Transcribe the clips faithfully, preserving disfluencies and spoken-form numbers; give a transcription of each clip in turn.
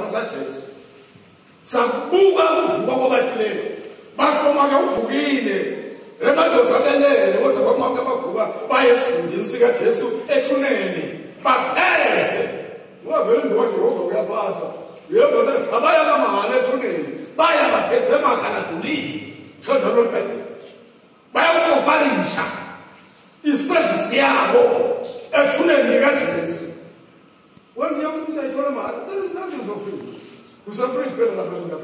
isibambano saJesu sakubuka ukuvuka kwabafileyo basibonga uvukile emadoda abelele kodwa bamake bavuka baye esidungini sikaJesu ethuneni baphethe wavele ndiwathi uzokuyaphatha yebo abaya kamahhala ethuneni baya baphethe emakhaladulini shodolo libhede baya ukufarisha isevisi yabo ethuneni likaJesu. When you have to tell them, there is nothing for free. Who's a free prayer?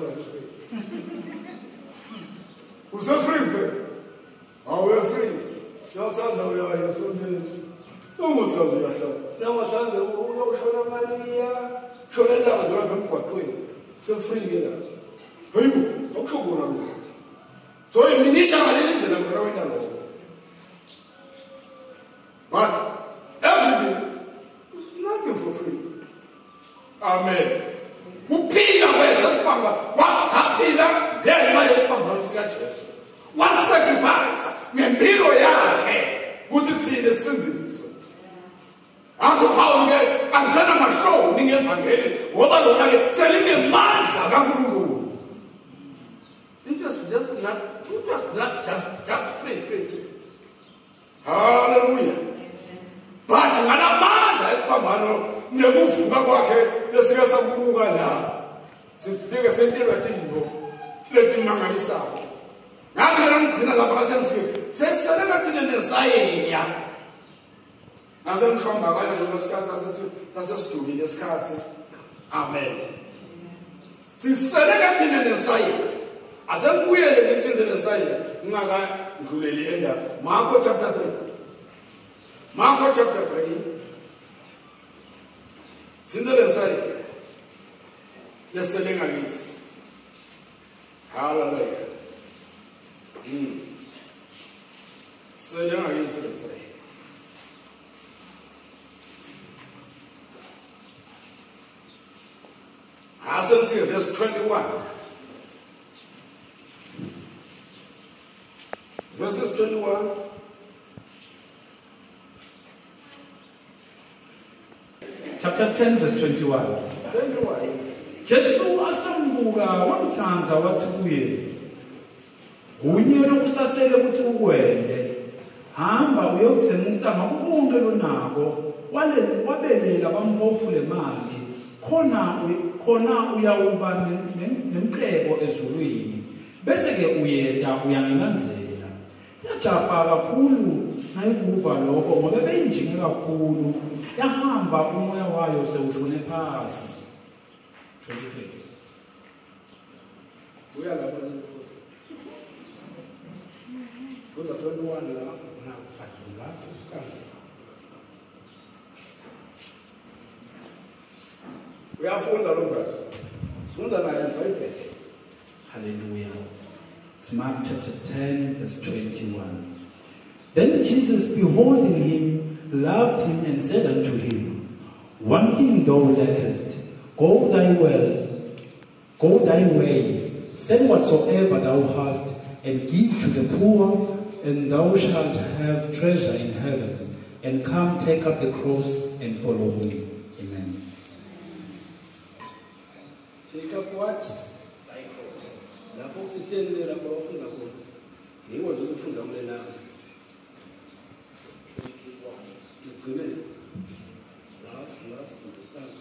Who's a free prayer? Oh, we are free. Your sons are we are so good. No more sons we are. No more sons who know show them money. Show them that they are quite free. So free here. Hey, no show go. So in ministry, I didn't get a growing along. But everything. Nothing for free. Amen. Upila wethu wathapila ngenxa yesibambano sikaJesu. Wasacrifice ngempilo yakhe ukuthi thina sisinziswe. Asiphawu ke akusana mahloni ngevangeli ngoba lona ke selingemandla kaNkulunkulu. It just just not it just not just just free free free. Hallelujah. But ngamandla esibambano nekuvuka kwakhe lesike sakubuka la sisifike sentelwa thimbo lethi mangalisayo ngathi ngizina lapha kasemsike sesele ngathi nesayeya azemshomba kanye ngesikhathi sasesidumile isikhathi. Amen. Sisele ngathi nesayeya azembuyele ngithinze nesayeya ngaka ndluleli endawo Marko chapter three. Marko chapter three. Sindele sai. Let's say it. Hallelujah. Hmm. Say it. Hasn't seen verse twenty-one. Verses twenty-one. Chapter ten, verse twenty-one. Jesu asambuka wamthanza wathi kuye, "Kunye lokusasele ukuthi ukwende, hamba uyokuthengisa konke lonako, wabelela bampofu le mali, khona khona uyawuba nemqebo ezulwini, bese ke uyeda uyangilandzela." Yajabha kakhulu nayikuva lokho ngoba beyinjinge kakhulu. Yahamba umoya wayo sewushone phasi. twenty-three. Uyalapha futhi. Kuza twenty-one la na last isikhathi. Uyafunda lo brother. Sifunda naye eBhayibheli. Hallelujah. It's Mark chapter ten, verse twenty-one. Then Jesus, beholding him, loved him and said unto him, "One thing thou lackest, go thy well, go thy way, sell whatsoever thou hast, and give to the poor, and thou shalt have treasure in heaven. And come, take up the cross and follow me." Amen. Take up what? Lapho sitendele lapho ufunda khona. Yiwo nje ufunda kulena. Last, last, understand.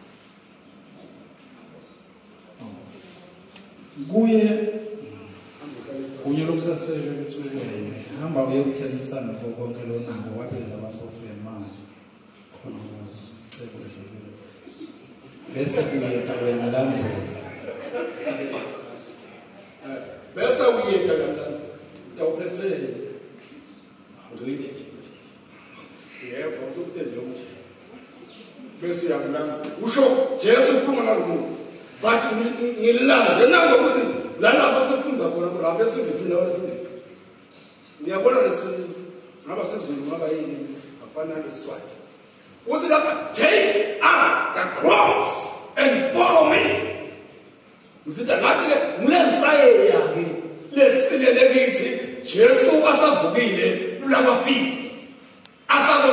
Kuye kunye lokusasele ukuthi ukwende, hamba uyokuthengisa nakho konke lonako, wabelela bampofu lemali, khona ucebo ezolile, bese uyeda uyangilandzela. Bese uyeda uyangilandzela. Yawuphethele. Ngcile. Yebo, ukuthenje ukuthi bese uyangilandzela. Usho Jesu ukhuluma nalomuntu. Bathi ngilanze nango ukuthi lalapha sifunda khona lapha besifundisile lesifundisi. Ngiyabona lesifundisi ngaba sezulu ngaba yini afana leSwati. Uthi lapha, take up the cross and follow me. Usita ngathi ke ngilensayeya ke lesilele kithi Jesu asavukile kulabafiki.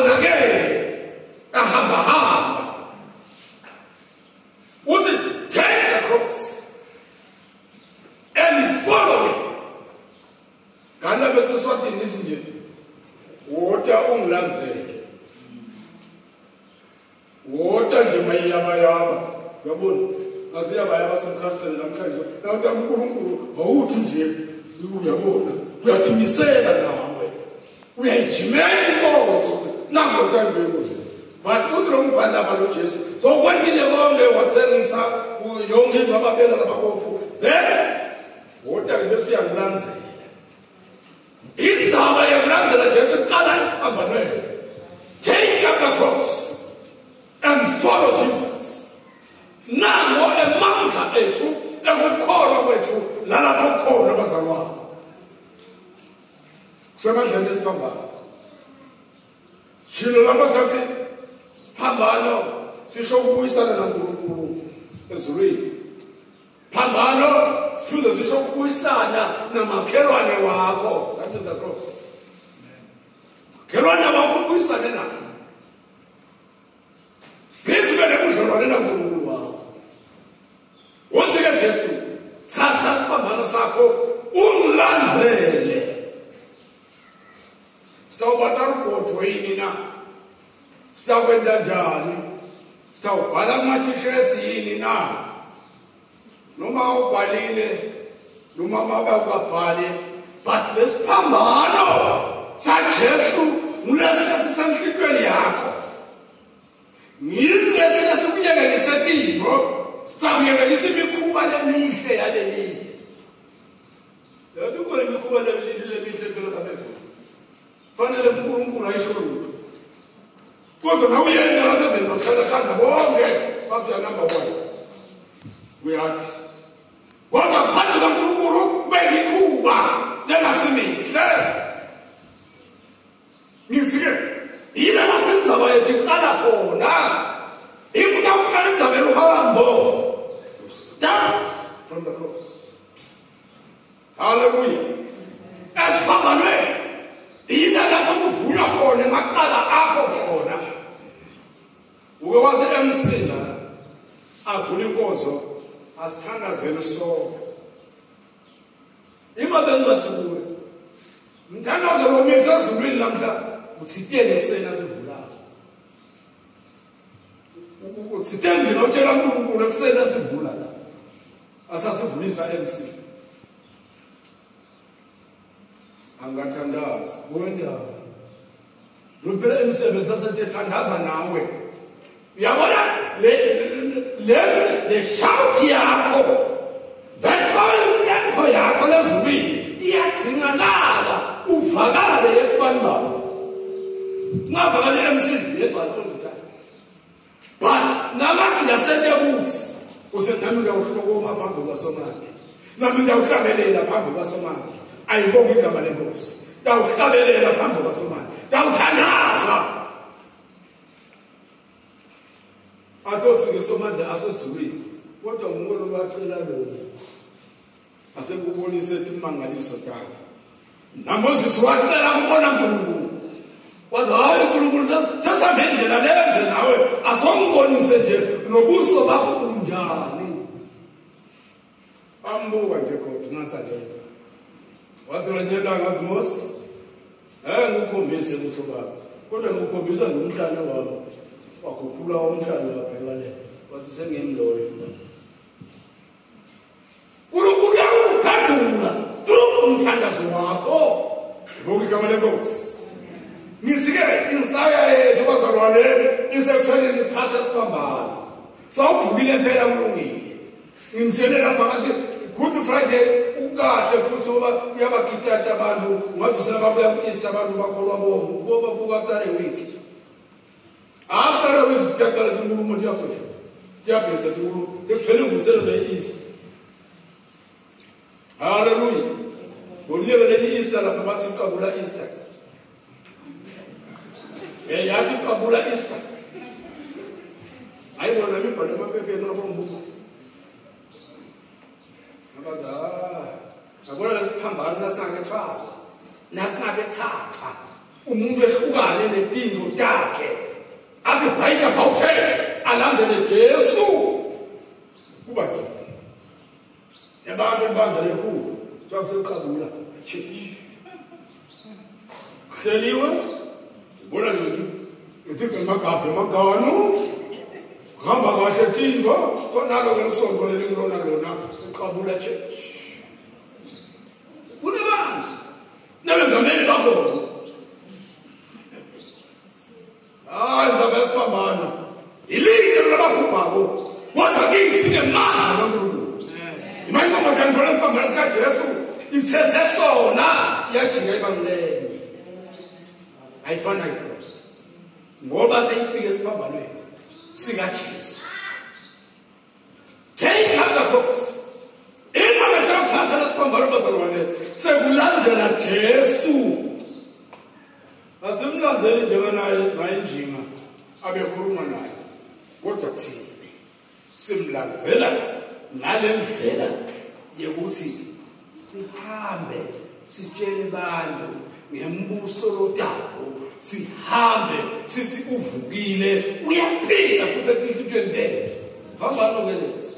Asabonakele ahamba hamba. Uthi take cross and follow me. Kana bese swati nisinje. Wota ungilandzele. Wota nje mayaba yaba. Yabona. Ngathi yaba yaba somkhansela namhlanje. Nawuthi uNkulunkulu awuthi nje uyabona. Uyathimisela nawe. Uyayijimela inkosi. Nango tangwengozi. But uzilongibhala abalo Jesu. So kwentile konke wathengisa yonke into ababela lababofu. Then wota ke bese uyangilandzela. Indzaba yokulandzela Jesu iqala esiphambanweni. Take up the cross and follow Jesus. Nango emandla ethu ekukholwa kwethu lalapho khona bazalwane. Kusemandleni esiphambano. Shilo lapha sasi siphambano sisho ukubuyisana naNkulunkulu ezulwini. Phambano siphinde sisho ukubuyisana namakhelwane wakho. That is the cross. Kelwane wakho ubuyisane naye. Phezu bele budlelwane naNkulunkulu wakho. Wosike Jesu thatha isiphambano sakho ungilandele. Sitawubata rupotho yini na? Sitakwenda njani? Sitawubhala kuma-t-shirts yini na? Noma ubhalile, noma baba ukabhali, but lesiphambano saJesu ngilesi lesisenhlitweni yakho. Ngilesi lesikuyekelise tintfo, sakuyekelisa imikhuba lemihle yalelihle. Yathi ukole imikhuba lemihle phela kabefo. Fanele uNkulunkulu ayisho lutho. Kodwa nawe uyenza lapha emveni bahlala khanda bonke bazoya number one. Uyathi. Kodwa phambi kaNkulunkulu kube yikhuba lengasimihle. Ngizike yile lapho indzaba yethu iqala khona. Ikuthi awuqala indzaba eluhambo. Start from the cross. Hallelujah. Esiphambanweni. Ina lapho kuvula khona emaqala akho khona. Uke wathi emsila avula inkozo asithandazele so. Ima bengathi kuwe. Mthandazo lo misa ezulwini namhla uthitele kusena sivulayo. Uthitele ngina utshela uNkulunkulu kusena sivula la. Asasivulisa emsila. Angathandaza wena lophela emsebenzi sasethe thandaza nawe uyabona le le le shout yakho that all yakho yakho lezulwini iyathingalala uvakale yesibanibani ngavakale emsizini yedwa lonke but namazi ngasente ukuthi usenami ngiyawuhlokoma phambi kwaSomandla nami ngiyawuhlabelela phambi kwaSomandla. Ayibonge igama lenkosi. Dawuhlabelela phambi kwaSomandla. Dawuthandaza. Athothi ngeSomandla asezulwini. Kodwa ngumolo bacela lo. Asekubonise imangaliso takhe. NaMoses wacela kubona uNkulunkulu. Wathi hayi uNkulunkulu sesambendlela lenze nawe asongibonise nje nobuso bakho kunjani. Ambuka nje kodwa ngathi nje. Wathi wena ngazi Moses eh ngikhombise ubuso bakho kodwa ngikhombisa nomhlanje wami wakhuphula umhlanje wabhekane wathi sengimloyo uNkulunkulu yakuphathula through umthandazo wakho ngoba igama lenkosi ngisike insaya yethu bazalwane isekutheni isithatha isiphambano sawuvukile phela kulungile ngimtshele lapha ngathi Good Friday ukahle futhi ngoba uyabagidata abantu ngathi sebabuya ku-Easter abantu bakholwa bonke ngoba bukatare week after a week kuyaqala inkulumo yakho kuyabhesa inkulumo sekuphele uvuselo le-Easter. Hallelujah. Ngoliyelo le-Easter lapho bathi uqabula Easter. Eh yathi uqabula Easter. Ayibona imibhalo emaphepheni lapho ngumbuzo. Abona lesiphambano nasingakethwala nasingakethatha umuntu ehlukane netindlu takhe athi bhayika bawuthele alandele Jesu kuba yabantu ibandla lekhulu sakuseqabula church hleliwe bona nje uthi emagabhe emagano hamba kahle tindwa konalo ngesonto lelingilona lona uqabula church kunabantu nabengameli bakhona hayi zabesibambana ilizwe labakhuphayo kodwa kingifike manje kaNkulunkulu imali mama kanithola isibambana sika Jesu ithese sona yajika ibanguleni ayifana yikho ngoba seyifike esibambanweni sika Jesu take up the cross imali sakuthatha lesibambano bazalwane sekulandela Jesu asimlandeli njenganaye naye njinga abekhuluma naye kodwa thina simlandzela ngalendlela yokuthi sihambe sitshele abantu ngembuso lotabo sihambe sithi uvukile uyaphila futhi into endele hamba nongelezi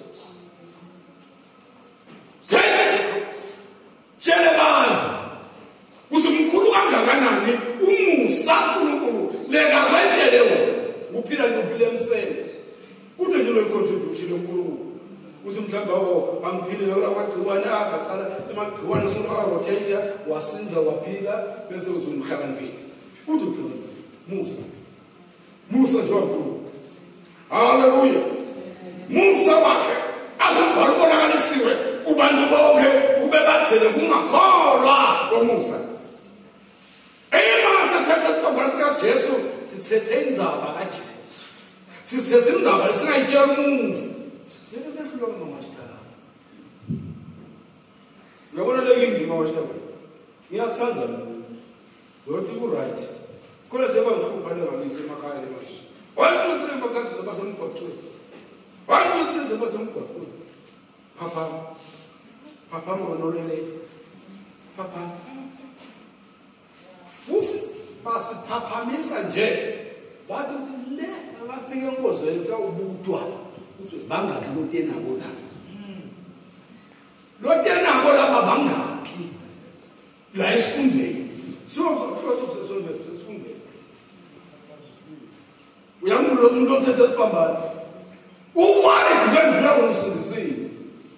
tshele abantu uzumkhulu kangakanani umusa uNkulunkulu leka kwendele wona uphila nophila emsele kude nje loyicontribute lonkulunkulu uzumhlangao angiphile la kwagciwane azaqala emagciwane soka rotate wasinza waphila bese uzumhlakaniphile futhi uphila Musa Musa njengonkulunkulu haleluya Musa wakhe azabhala ubonakalisiwe kubantu bonke kube bathele kungakholwa koMusa ema sithethe isibambano sika Jesu sithethe indzaba kaJesu sithethe indzaba lesingayitshela umuntu yebo sehlulwa mama sithala uyabona le indima wasithala ngiyathanda ukuthi ku right kule seba ngihlupha lengakise emakhaya lemali wayithi le mbakathi zabasemgwaqweni wayithi le zabasemgwaqweni papa papa ngonolele papa futhi basiphaphamisa nje bathi le abafike enkozweni ka ubutwa uthi bangaki lotena bona lotena bona babangaki la esifundeni so so so so esifundeni uyambulo umuntu othethe isibambano uwari ngibendlela umsindisini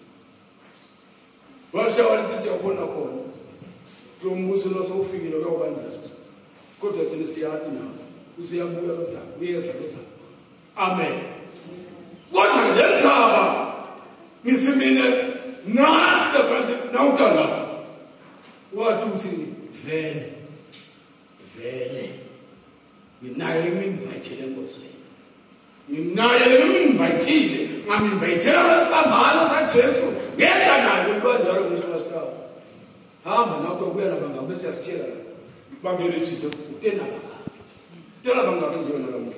washawathi siyabona khona lo mbuzo lo sofikile kwabanje kodwa sine siyathi na usiyabuya kodwa uyeza losa amen kodwa lenzaba ngithi mina nathi the verse nawutala wathi uthi vele vele minayo imivayithele enkosini minayo imivayithile ngamivayithela lesibambano sa Jesu ngenda nayo kulwanjalo ngisho hamba nawe kuya labanga bese yasitshela bambelejise utena banga tela banga nje nalamuhla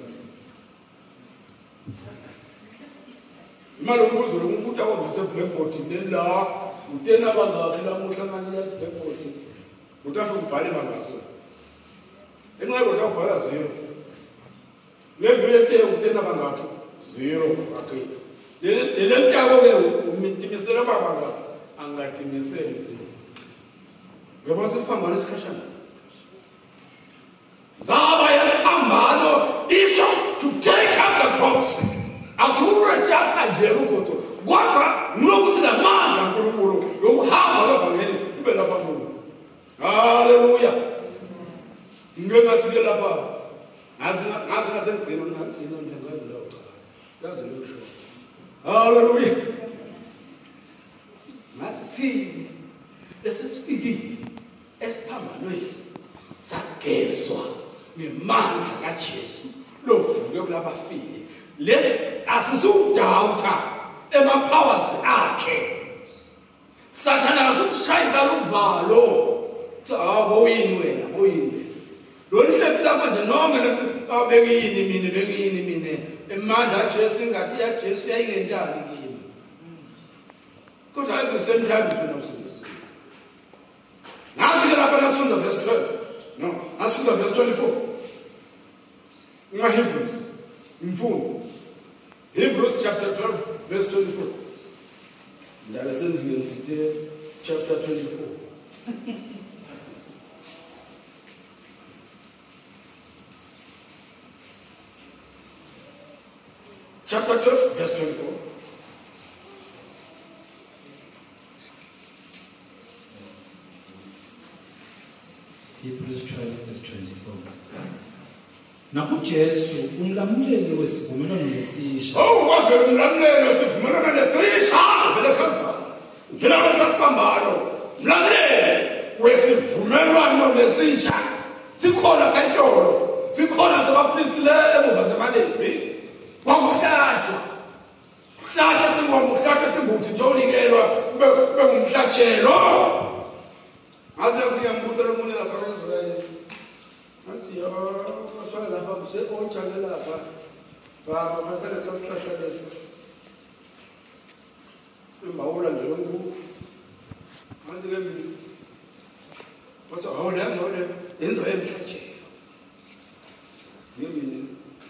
imali umbuzo lokuthi awuvuse blackboard nela utena banga lamuhla ngani ya blackboard utafa ubhale banga enxa kodwa ubhala zero levrete utena banga zero okay le le ntako ke umitimisela banga angatimisela zero ngibona sisiphambano esikhashana zaba yesiphambano isho to take up the cross asurejatha nje ukuthi kodwa nokuthi la manda uNkulunkulu yokuhamba levangeli kube lapha kulo haleluya ngeke lapha ngazi ngazi ngasemgcino ngagcina nje ngazilo yazi lo haleluya ngathi si esesifikile esiphambanweni sagezwa ngemandla kaJesu lovuke kulabafile lesi asizudawutha emapowers akhe sathana asikushayisa luvalo hawo yini wena oyini lo nhlephi lapha nje noma nokuthi abekini mina bekini mina emandla kaJesu ngathi ya Jesu yayingentani kimi kodwa at the same time thina usizi nasi lapha nasunda verse twelve no nasunda verse twenty-four Hebrews mfundzi Hebrews chapter twelve verse twenty-four Ndaba senzile sithi chapter twenty-four. Chapter twelve, verse twenty-four. Hebrews twelve, verse twenty-four. NakuJesu umlamuleli wesivumelwano lesisha. Oh, wavela umlamuleli wesivumelwano lesisha vele kanjani? Ngina kwesasibambalo. Umlamuleli wesivumelwano lesisha. Sikhona sentolo. Sikhona sabapristi le emuva zeMalevi. Kwakuhlatshwa. Kuhlatshwa kwinkomo, kuhlatshwa kwimbuthi nje onikelwa kube ngumhlatshelo. Aze ngiyambuta lo muntu lapha kweZisrayeli. Athi yo, baswala lapha kuse onjalo lapha. Baba basale sasihlahla lesi. Imbawula nje lonku. Athi ke mina. Bathi awu lenzo le, yenzo emhlatshelo. Yimini.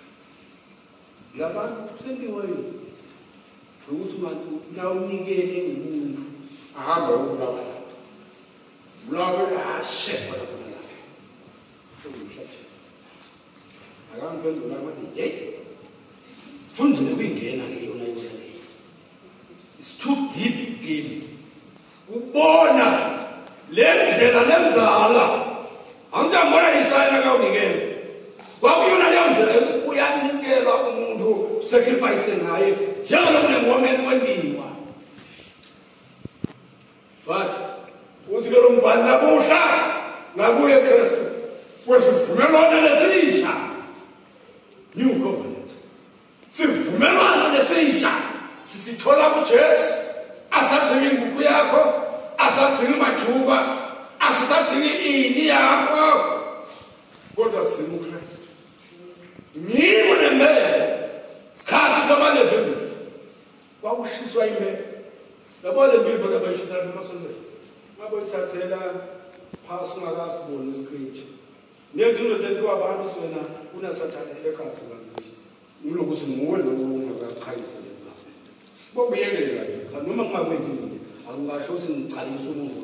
Lapha sendiwe ukuthi umuntu na unikele umuntu ahamba ukulawa. Ulawe ashekwa lapha. Umhlatshelo. Akamphendula ngathi hey. Funzile kuyingena ke yona yona. It's too deep game. Ubona le ndlela lenzala. Angambona isayina kawunikele. Kwakuyona leyo ndlela uyanikela umuntu sacrifice ngaye njalo kunemomeni wendiwa. But uzikelo mbanda busha ngakuye Kristu. Wesivumelwano lesisha. New covenant. Sivumelwano lesisha. Sisithola kuJesu. Asazingi inguku yakho, asazingi majuba, asazingi ini yakho. Kodwa simu Kristu. Yimo nemele. Sikhathi samaleveni. Kwakushiswa imele. Yabona impilo labayishisa emasondweni. Ngaboyithathela phasi ungakasiboni iscripture. Ngendilo lento abantu sona unasathana ekhasi kanzima. Ulokuthi nguwe lo ungakaqhayisela. Bokuyelela nje. Noma kungakwendini akungasho ukuthi ngichalisa umuntu.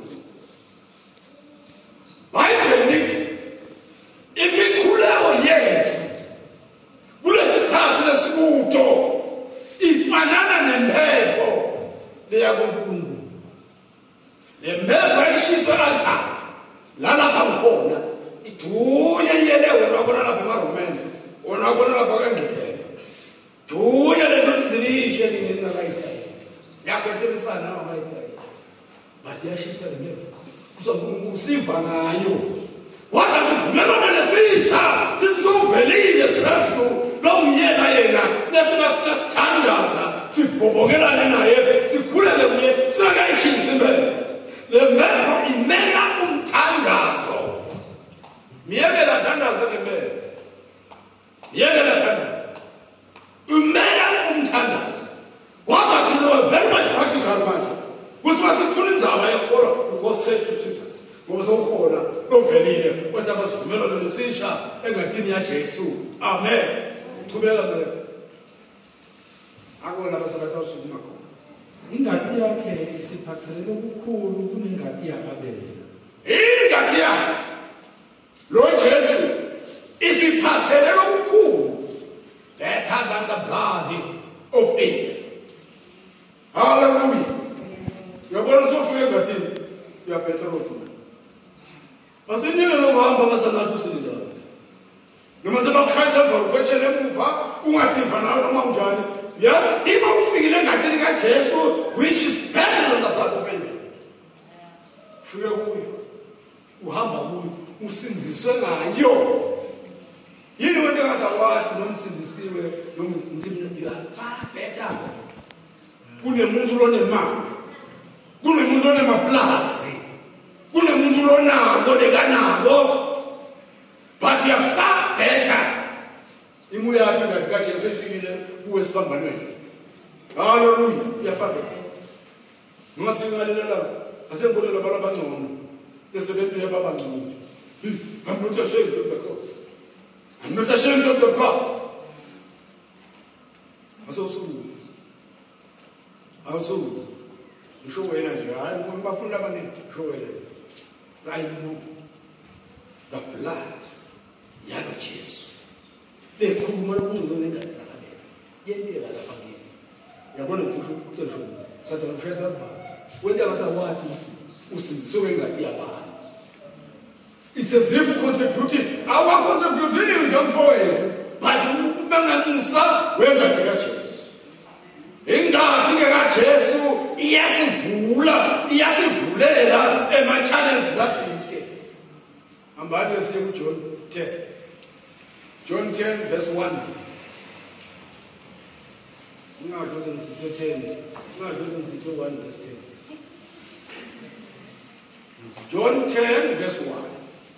Bible lithi imikhuleko yethu kulesi khasi lesibuto ifanana nempepho leya kuNkulunkulu. Le mpepho ayishiswa altar lalapha ngikhona idunya yele wena wabona lapha eMaromeni wona wabona lapha kaNgcikela dunya lento zilishe nina kayithayi yakwethelisana nawo kayithayi bathi yashiswa le mpepho kuzoNkulunkulu siva ngayo. Wathi sivumelwano lesisha sizovelile Kristu lo nguyena yena lesingasithandaza sibhobokelane naye sikhulele kuye sakayishisa impela. Le mpepho imela umthandazo. Miyekela thandaza ngempela. Miyekela thandaza. Imela umthandazo. Wathi sizo very much practical manje. Kusifuna sifuna indzaba yakho go straight to Jesus. Ngoba sokhona ovelile kodwa basivumelwano lesisha engadini yaJesu. Amen. Qhubeka manje. Akona basabatha usukuma khona. Ingadi yakhe isiphathelele okukhulu kunengadi yakabela. Ingadi yakhe lo Jesu isiphathelele okukhulu. Better than the blood of Abel. Hallelujah. Yabona tofike engadini ya Petro. Basinile lokuhamba ngasanathu silindana. Noma sebakushayisa zokupheshela emuva ungativa nawe noma unjani. Ya ima ufikile engadini kaJesu which is better than the blood of Abel. Fika kuyo. Uhamba kuyo usinziswe ngayo. Yini wena engasawathi nomsinzisiwe nomzimba far better. Kunemuntu lonemali. Kunemuntu onemaplazi. Kunemuntu lonako lekanako. But you're far better. Imuya yathi ngathi kaJesu efikile kuwe sibambanweni. Hallelujah. You're better. Noma singalela asengolelo abantu abangcono. Lesebentu yababangcono. I'm not ashamed of the cross. I'm not ashamed of the blood. Also, also, ngisho wena nje hayi bafuna abaningi ngisho wena I know the blood yalo Jesu bekhuluma lokungcono ngengane lakhe yentela lapha kimi yabona ukuthi ukusho sathi ngishesa wena akasawathi usizwe ngengane yabani. It's as if you contributed. Our contributing is not for it. But you bangamusa wengane kaJesu. Ingakho kaJesu iyasivula, iyasivulela ema challenge lathike. Ambani siye John ten. John ten verse one. Ngasho ngisithe ten. Ngasho ngisithe one verse ten. John ten verse one.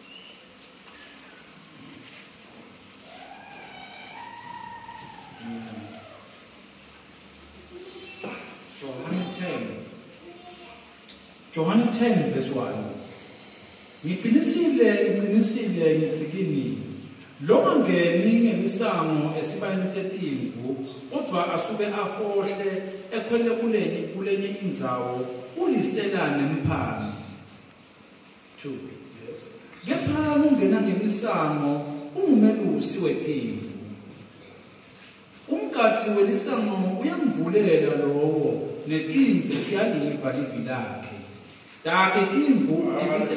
John ten verse one. Ngiqinisile ngiqinisile ngithi kini lo angeni ngemisango esibayeni setimvu kodwa asuke afohle ekhwele kuleni kulenye indzawo uliselane mphani. two. Yes. Kepha ungena ngemisango ungumelusi wetimvu. Umkhathi welisango uyamvulela lowo netimvu kuyaliva livi lakhe. Takhe timvu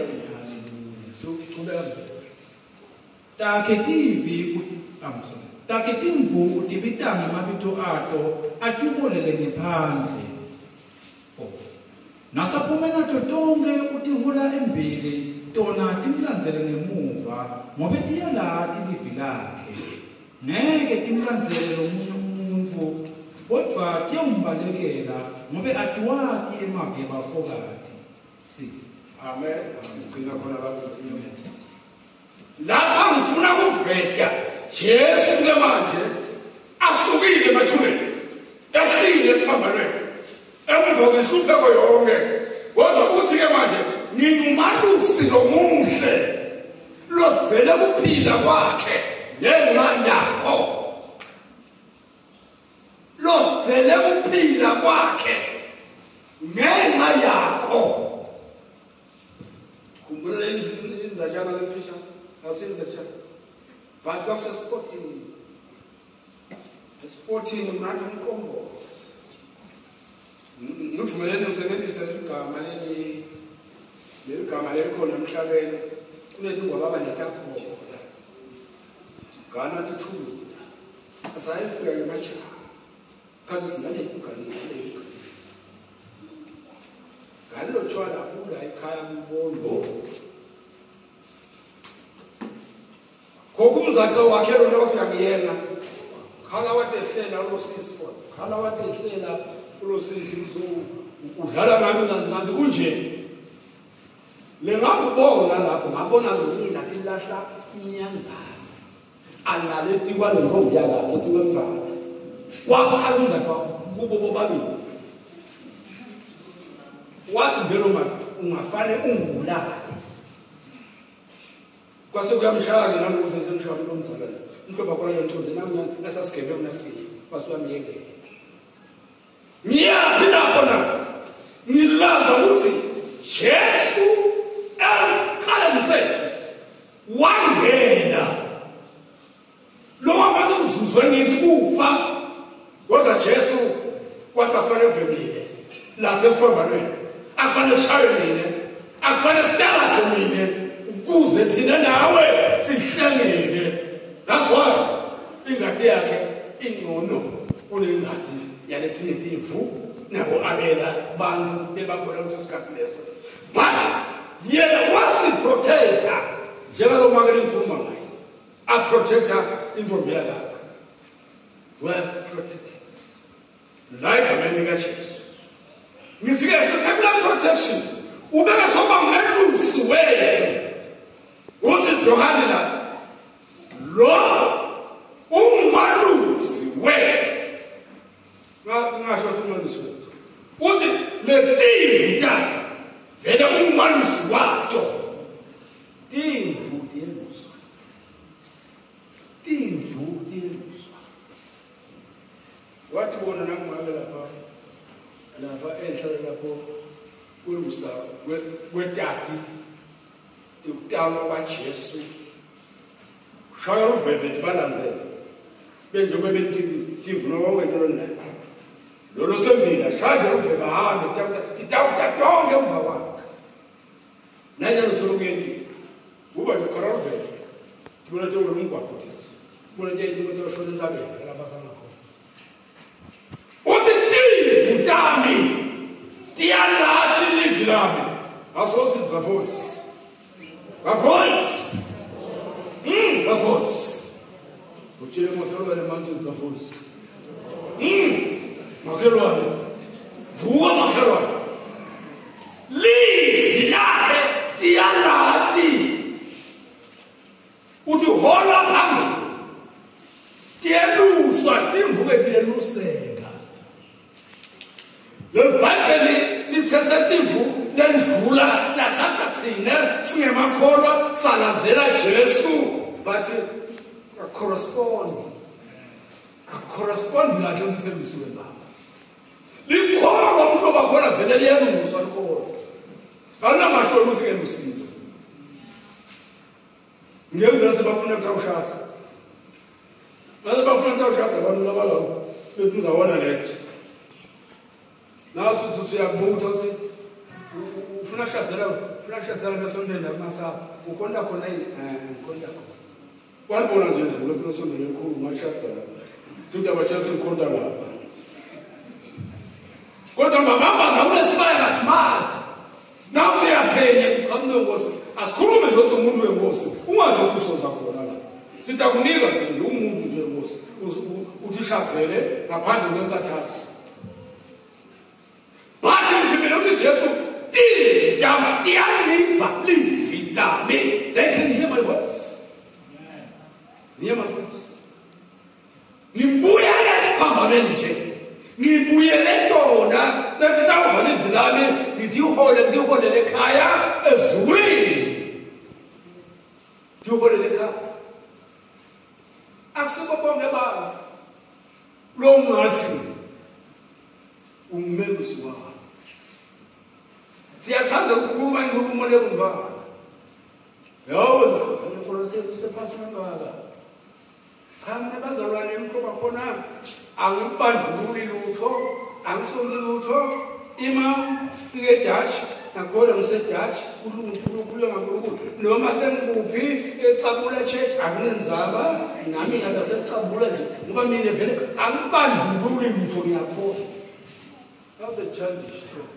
takhe tivi amso takhe timvu utibitanga mabito ato atiholele ngephandle. four. Nasaphumena totonke utihula embili tona timlandzele ngemuva ngobe tiyalati livi lakhe ngeke timlandzele lomunye umuntu kodwa tiyambalekela ngobe atiwati emavi bafokati. six. Amen. Ngicina khona lapho ukuthi lapha ngifuna kuveka Jesu ke manje asukile emathuneni ehlile esiphambanweni emva kwehlupheko yonke kodwa uthi ke manje ngingumalusi lomuhle lodzele kuphila kwakhe ngenxa yakho lodzele kuphila kwakhe ngenxa yakho. Kumbula inzajana lefisha asenza cha but kwase sporting sporting mnandi umqombozi ngivumelene ngisebenzisa igama leli leli gama lelikhona emhlabeni kunelingwa baba netapho Ghana tithulu asayifika ke manje kanti singane ukugani le Galo chwala kula ekhaya kubondo kokumzakhe wakhe lona wafika kuyena khala watehlela ulosisi khala watehlela ulosisi udlala ngami nanzi kunje lengakubona lapho ngabona ngomina tilahla inyanzana alale tikwalo ngombi yakhe tikwemfana wakhala umzakhe kubo bobabili wathi vele ungafane ungulala kwase kuyamshaya nalokuthi semshaya lo mzalwane umhlobo wakho lentonze nami nasasigebe kunasiye wasuyamyeke miyapi lapho na ngilaza ukuthi Jesu esikhala msethu wangena lo wafana uzuzwe ngithi kufa kodwa Jesu wasafana evemile lapho esiphambanweni akufane shaye mina akufane kudalaze mina ukuze thina nawe sihlangene. That's why ingadi yakhe ingcono kunengadi yalethi timvu nabo abela bantu bebakhona ukuthi isikhathi leso but yena wasi protector njalo makele inkulumo ngayo a protector intombi yakhe well protected like ameni kaJesu ngisike sesebula protection ubeka soba melusi wethu uthi Johani la lo umalusi wethu ngasho umalusi wethu uthi le timvu yakhe vele umalusi wato timvu tiluswa timvu tiluswa wathi bona namngale lapha lapha hlala lapho kwelusa kwetati ukutalwa kwaJesu shaya uveve balanzela benje kwebenti tivuna wawekelo nina lolo sembila shaya uveve bahambe titawutatonge umva wakhe nanye lusolokuyendi kuba likhora uveve tibona tonke umgwaqothisi tibona nje into yoshona ensabeni lapha sangakho uthi tivu tami tiyalati livi lami asothi the voice the voice mm the voice utshele motolo le manje the voice mm makelwane vuka makelwane livi lakhe tiyalati uthi hola phambili tiyeluswa imvuke tiyeluseka le Bible lithethe lendlula lathatha thina singemakholwa salandzela Jesu but a correspond a correspond la Jesu sebisuke lapha likholwa umhlobo khona vele liyaluswa likholwa awunamahlo usike lusizo ngiyenzela sebafuna ukawushatha manje bafuna ukawushatha abantu labalawo betuzawona lethi naso uthi uyabuda uthi ufuna shathela ufuna shathela besondela kumasa ukonda khona yini eh ukonda khona kwalibona nje lokho losondela enkulu mashathela sithi abachathi ukonda lapha kodwa mama ngabe sibaya smart nawe uyaphenya uqhamuke ngosi asikhulume nje umuntu wengosi ungaze usoza khona la sitakunika thina umuntu nje wengosi uthi shathele ngaphandle kwenkathathi bathi msibele uthi Jesu ti dama ti aliva livi lami they can hear my voice hear my voice ngibuya lesiphambaneni nje ngibuyele tona bese tawuva livi lami ngidihole ngidihole ekhaya ezulwini ngidihole ekhaya akusikho bonke abantu lo ngathi umelusi wakho siyathanda ukukhuluma inkulumo lebumvana yawo ngikholosela usephasi ngaka cha mina bazalwane emkhoba khona angibandluli lutho angisonzi lutho ima fike Dutch ngakhola ngise Dutch uNkulunkulu kulo ngaNkulunkulu noma sengikuphi ecabula church akunenzaba nami ngaka secabula nje ngoba mina vele angibandluli lutho ngiyakhola how the child is struck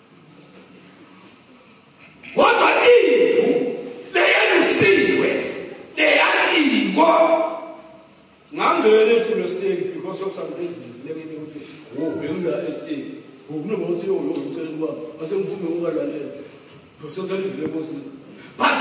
what are you leyalusiwe leyakiko ngangele kulo stage because of some reasons leke ukuthi oh benga estate ukunoba uthi yo yo ngicela ukuba ase ngiphume ungalalele ngizosala izile nkosi